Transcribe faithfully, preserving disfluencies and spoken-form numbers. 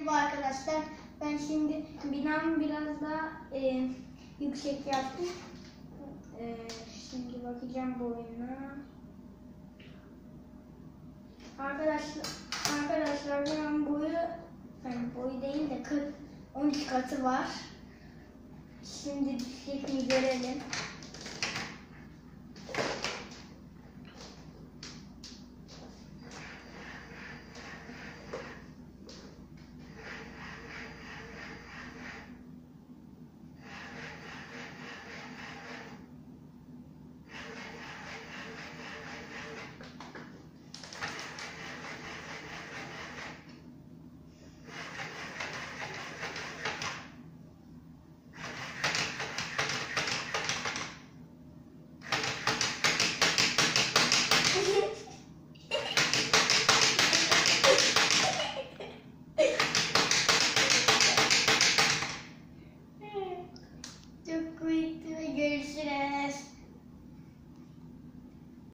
Merhaba arkadaşlar. Ben şimdi binamı biraz daha e, yüksek yaptım. E, şimdi bakacağım boyuna. Arkadaşlar, arkadaşlar binamın boyu, yani boyu değil de kırk, on iki katı var. Şimdi şeklini görelim.